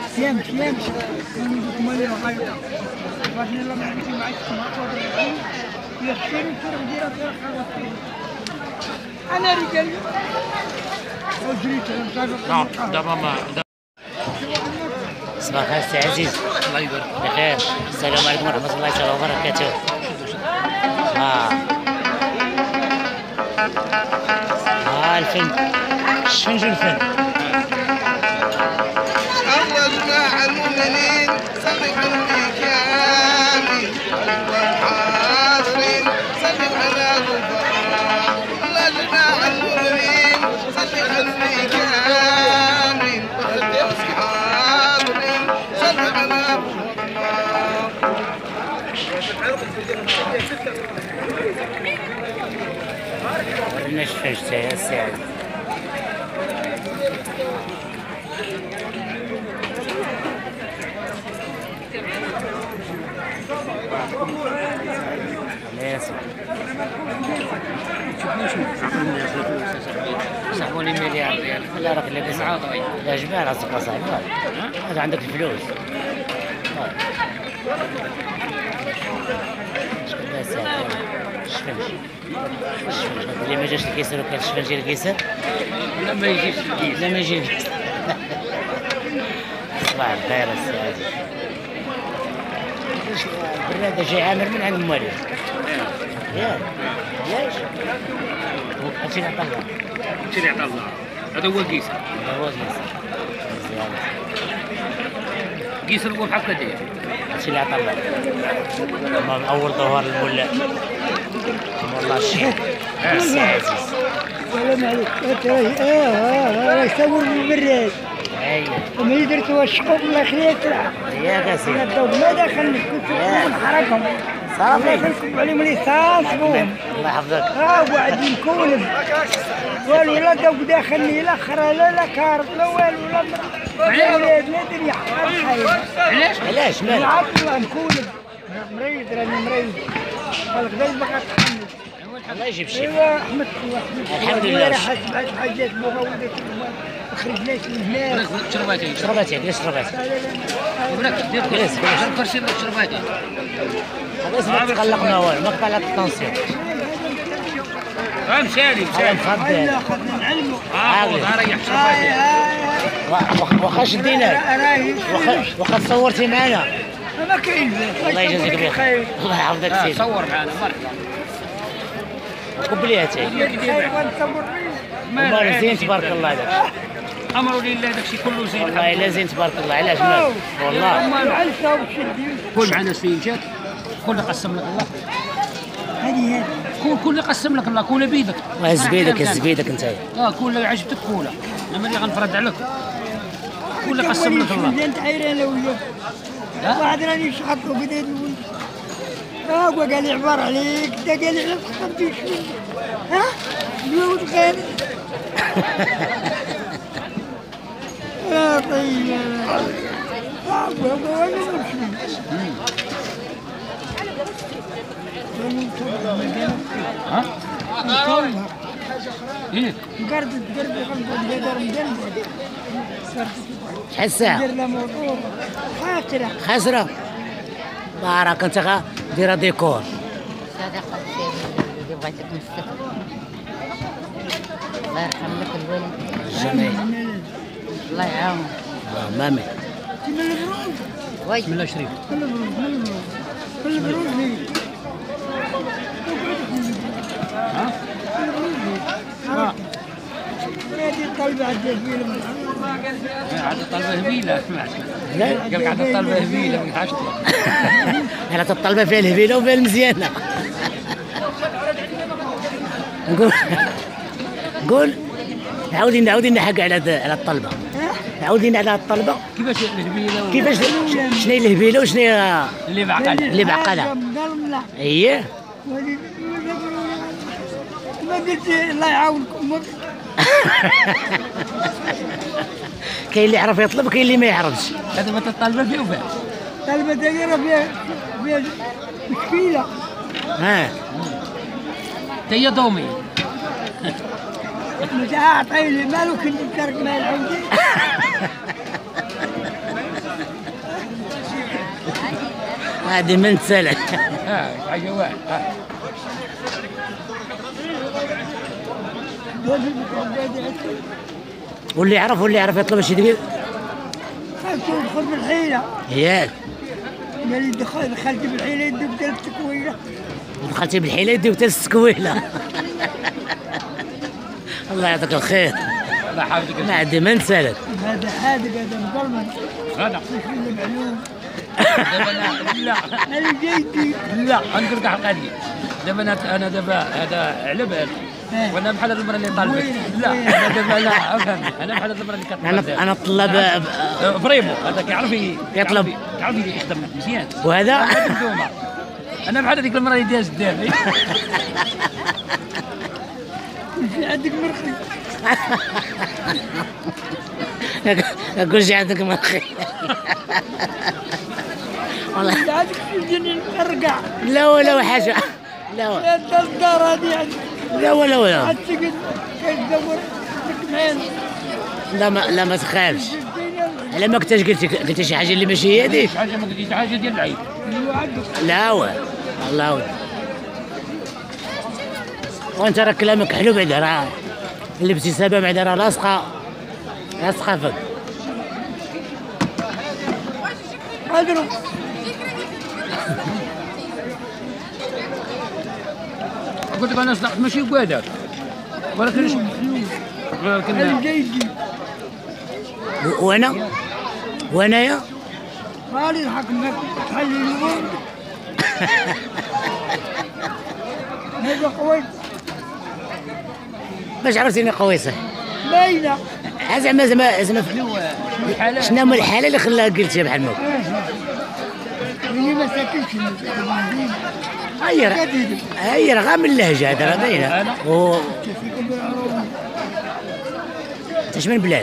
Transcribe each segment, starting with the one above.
يمشي مالي وحاجة بعدين لما يجي معي سماعة يشتري ديرة أنا رجال أجريت نعم دابا ما صباح الخير سي عزيز. الله يبارك بخير. السلام عليكم ورحمة الله تعالى وبركاته. الفن شنو الفن؟ الله جماعة المؤمنين صلوا على النبي كامل والحاضرين صلوا على الغفار. الله جماعة المؤمنين صلوا على النبي كامل والحاضرين صلوا على الغفار. ورينا شفاش تاهي الساعة. صاحبوني مليار ريال. لا راك لاباس عاطري. لا جمال راسك اصاحبي. هذا عندك الفلوس. شكون الناس الشفنج اللي ما جاش الكيسر وكان الشفنج ديال الكيسر. لا ما يجيش الكيسر. لا ما يجيش. صباح الخير السي البراد جاي عامر من عند الموالد. ياك هادشي اللي عطا الله. هادشي اللي عطا الله. هذا هو الكيسر. هذا هو الكيسر. مزيان. كيسر هو بحال هكا داير. هادشي اللي عطا الله. من اول ظهور المولى والله الشيخ السي عزيز. السلام عليكم. يصور بالبراد. اييه وملي درت الشقوق الله يخليك تلعب. ياك اسيدي. ما دخلني كنت نحرقهم صافي نكتب عليهم ليسانس بوم. الله يحفظك. واحد يكون والو لا داخلني لا خرا لا كارت لا والو لا مريض لا دري علاش مالك؟ الله نكون مريض راني مريض قالك لا باغا تحمل. الله يجيب الشفاء. ايوا احمد الله الحمد لله. راح حاجات مغودة خرجناش من هناك. شرباتي علاش شرباتي؟ ولك دير جلس فرشي لك شرباتي. خلاص ما تقلقنا والو ما قلق التنسيق. مشالي الله نفضل. ريح شرباتي. واخا شديناك واخا تصورتي معنا. ما كاين الله يجازيك بخير. الله يحفظك سيدي. صور معنا مرحبا. قبلياتي. مال زين تبارك الله عليك. امر لله داكشي كله زين. والله الا زين تبارك الله. علاش مالك؟ والله كل معنا سفينجات كل قسم لك الله. هذه كل قسم لك الله كل بيدك. هز بيدك هز بيدك انت. كل عجبتك كولا انا اللي غنفرض عليك. كل قسم لك الله. انت حيران لو واحد راني شحطو بديت هو قال لي عبار عليك انت قال لي على تخبي شويه ها الولد غير يا طيب هو ها؟ ايه قرد شحال الساعة؟ دير لها موطور خاسرة. بارك انت ديرها ديكور. صدقة اللي بغيتك نفتكر. الله يرحم لك الوالد. جميل. الله يعاون. مامي. وي. بسم الله شريف. ها؟ هذه الطلبة عندها هبيلة. عاد الطلبة هبيلة. لا قال لك عاد الطلبة هبيلة من حاجتك. انا الطلبة فيها الهبيلة وفيها المزيانة. قول عاودين نحق على الطلبة. عاودين على الطلبة. كيفاش الهبيلة؟ كيفاش شنو هي الهبيلة وشنو هي اللي بعقل؟ اللي بعقلها؟ اييه. ما قلت الله يعاونكم. كاين اللي يعرف يطلب وكاين اللي ما يعرفش. هذا ما الطلبة فيه وفيه. طلبة دايرة فيها مشكلة. ها هي دومي. مش عاطيني مالو كنت ترك مال عندي. هذه من سلك. حاجه واحد. واللي يعرف يطلب شي دقيق. دخل بالحيلة. ياك قال لي دخلت بالحيلة يدوك 3 كويلة. دخلتي بالحيلة يديك 3 سكويلة. الله يعطيك الخير. الله يحفظك. ما عندي ما نسالك. هذا حادق هذا مظلمن. غدا. مش اللي معلوم. دابا لا أنا جايتي. لا غنقول لك حق هذه. دابا انا دابا هذا على بال. وانا بحال هاد المره اللي طالبت. لا انا دابا لا افهم. انا بحال هاد المره اللي كطلب. انا طلب فريمو هذا كيعرف يطلب. كيعرف يخدم مزيان. وهذا انا بحال هذيك المره اللي داز دابا. في عندك مرخي. كل شيء عندك مرخي. والله في عندك تجيني نرقع. لا ولا حاجة. لا الدار هذه عندك. لا ولا عاد تقعد كتدور لك معين. لا ما تخافش. على ما كنتش قلت شي حاجة اللي ماشي هي هذيك. حاجه ما قلتيش حاجه ديال العيب. لا الله وانت راه كلامك حلو بعدا راه الابتسامة بعدا راه لاصقة فيك. اضرب. قلت لك انا صدقت ماشي قوادك ولكن انا جايتي. وانايا مالي الحكم ما كنت تحلي الامور. هذا قوي. باش عرفتيني قوي صح. باينة. زعما شنو هما الحالة اللي خلاها قلتيها بحال هكا. اللي ما ساكنش هي راه غير من اللهجة هذا راه باينة. انت اش من بلاد؟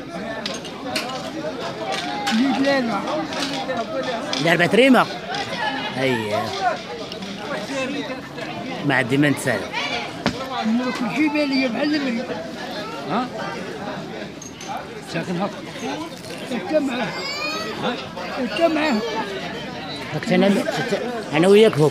دار تريمة. هيا ما عندي ما نتسال. كل شيء بالي بحال المريض. ها ساكن هكا. انت معاه. انا وياك فوق.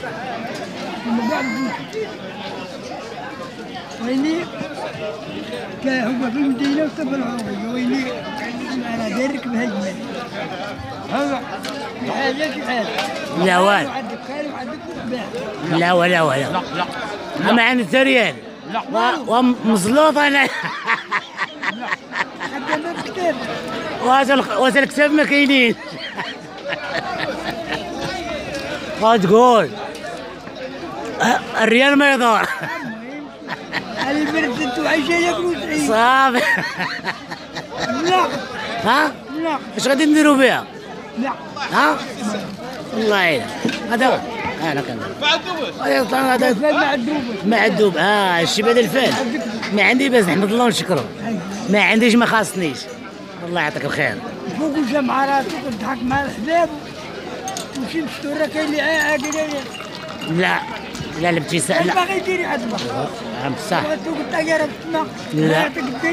ويلي هو في المدينة وطب العروبية. ويلي أنا دارك بهالجمال. هذا حاجة حاجة. لا والو. عندك خير وعندك مصباح. لا ما عندي تريال. لا ومزلوط انا. حتى ما كتاب. وهذا الكتاب ما كاينين. تقول الريال ما يدور. هذه البلد انتو عايشة ياكلوا سعيد. صافي. لا. ها؟ لا. اش غادي نديروا بها؟ لا. ها؟ والله يلا هذا انا كندير هذا مع الدوب. الشيء هذا الفال ما عندي باس نحمد الله ونشكره. ما عنديش ما خاصنيش. الله يعطيك الخير. فوق وجا مع راسك وتضحك مع الحباب وشي مستورة كاين اللي عاقل. لا الابتسام لا. باغي يدير عذبة. صح. وتوك الطيارة تسمع. لا.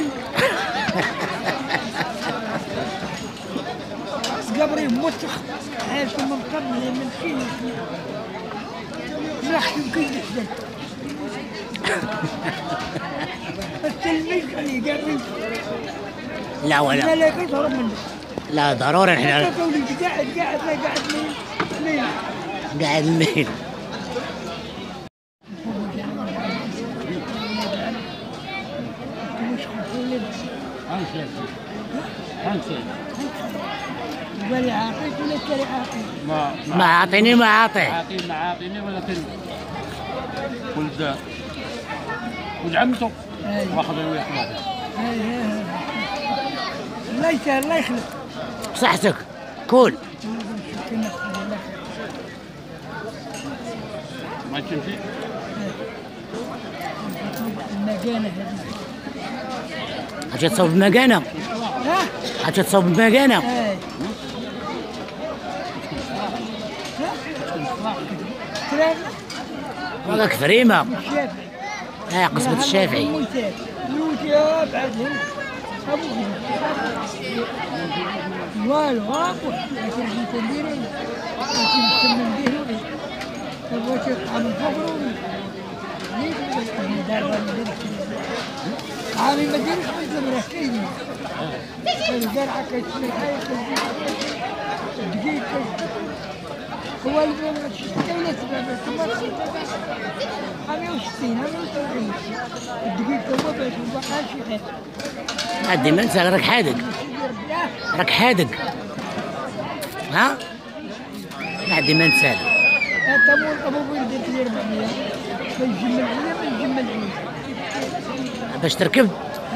قبري موسخ. عايش من قبل من فين. نحكي كل حدا. التلميذ اللي قبري. لا ولا. لا كيهرب منه. لا ضروري احنا قاعد مين. ولا عاقل ولا كري عاقل. ما عاطيني ما عاطي. عاطيني ولكن ولد عمته واخذ وياه الله يسهل الله يخلق. بصحتك كول. ما تمشي المكانة حتى تصوب بمكانة. حتى تصوب بمكانة. هذاك فريمة. قسمة الشافعي. والو لكن نديرين لكن نسمن به بغيت يطعم الفقر ليه عامي ما ديروش بالزمرة كاينين الزرعة كتسمي الدقيق هو اللي ما تشتكي ولا تبع 160 170 الدقيق هو باش ما بقاش يغير عدي ما انسى راك حادق راك حادق ها عدي ما انسى انت مو الطبوبين ديال 400 فالجمل عليا من الجمل عليا باش تركب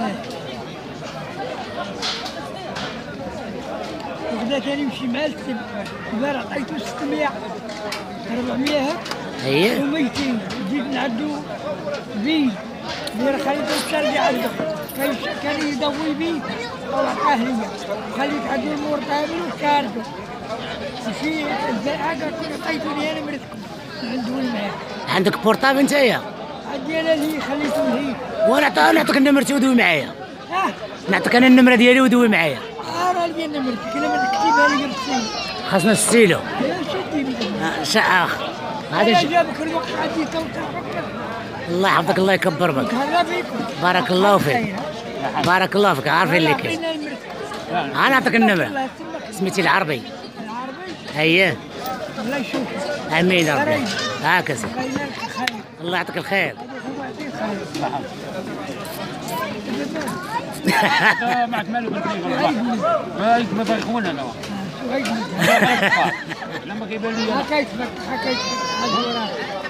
وغدا كان يمشي مع الكتب البارح عطيتو 600 400 هاك اييه و200 زيد نعدو بيد اللي راه خليته الشارع عنده كان يضوي بيد او عطاه ليا خليت عندو المورطابل وكاردو وفي هكا كنت عطيتوني انا مرتكم ندوي معاك عندك بورطابل نتايا عندي انا اللي خليته لهي وانا نعطيك نمرتي ودوي معايا ها نعطيك انا النمره ديالي ودوي معايا راه لي نمرتك لما تكتبها لي بالسين خاصنا السيلو شدي بيدك شاخ هذا انا جابك الوقت عندي توقع الله يحفظك الله يكبر بك هلا بيكم بارك الله فيك بارك الله فيك عارفين اللي كاين انا نعطيك النمره سميتي العربي العربي اييه الله يشوفك امين يا ربي هكذا خلينا لك خير الله يعطيك الخير هو يعطيك خير معك مالو بالطريق ما تاخذون انا لما كيبان لي حكيت لك حاجه وراك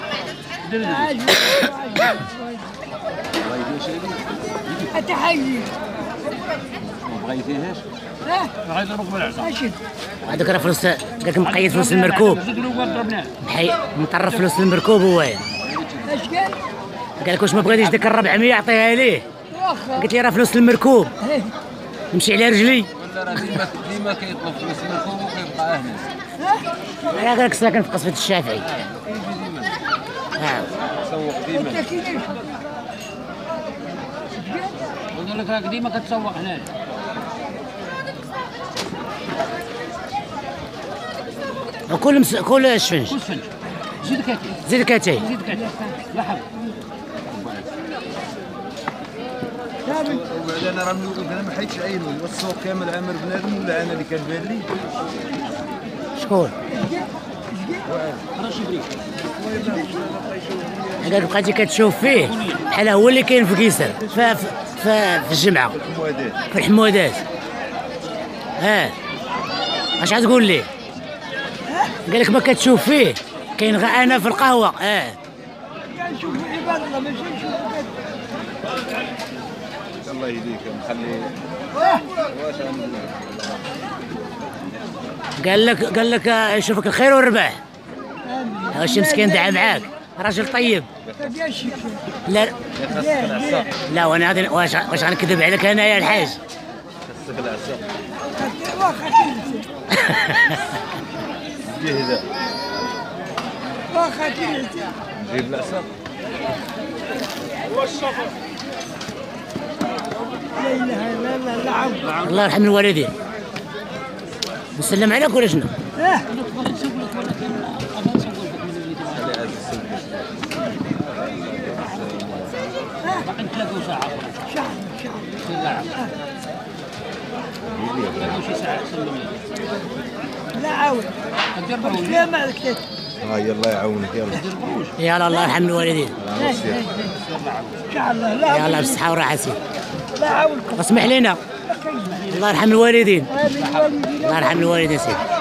انت حي ما بغيتيهاش بغيت نروح بالعصا اشد هذاك راه فلوس قال لك مقيد فلوس المركوب مطرف فلوس المركوب هو اش قال؟ قال لك واش ما بغيتيش ديك 400 يعطيها ليه واخا قلت لي راه فلوس المركوب نمشي على رجلي ولا راه ديما كيطلب فلوس المركوب وكيبقى هنا انا قال لك ساكن في قصبة الشافعي تسوق ديما انت كيفاش؟ قلت لك راك ديما كتسوق هنا كل شفنج كل فنج زيد كاتي زيد كاتاي زيد كاتي لحظه وبعد انا راه انا ما حيتش عينو السوق كامل عامر بنادم ولا انا اللي كان بان لي شكون راه شبري قال لك بقيتي كتشوف فيه بحال هو اللي كاين في كيسر في الجمعه في الحمودات اش غتقول لي قال لك ما كتشوف فيه كاين غير انا في القهوه كنشوف عباد الله ماشي نشوف الله يهديك نخلي واش قال لك يشوفك الخير والرباح واش مسكين دعا معاك راجل طيب لا لا وانا هذا واش غنكذب عليك انا يا الحاج خصك العسل واخا جهد واخا نجيب العسل لا اله الا الله العظيم الله يرحم الوالدين نسلم عليك ولا شنو؟ باقي نتلاقاو ساعه شعر نتلاقاو شي ساعه سلم لا عاود لا ما الكتاب هاي الله يعاونك يلا يلا الله يرحم الوالدين شعر لا يلا بالصحه والراحه سيدي لا عاودكم اسمح لنا الله يرحم الوالدين الله يرحم الوالدين سيدي